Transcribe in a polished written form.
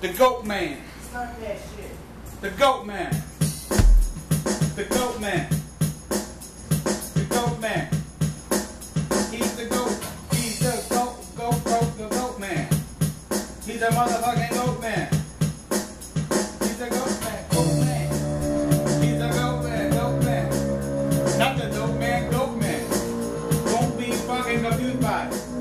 The goat man. Start that shit. The goat man. The goat man. The goat man. He's the goat. He's the goat man. He's a motherfucking goat man. He's a goat man. Goat man. He's a goat man. Goat man. Not the dope man. Goat man. Don't be fucking confused by it.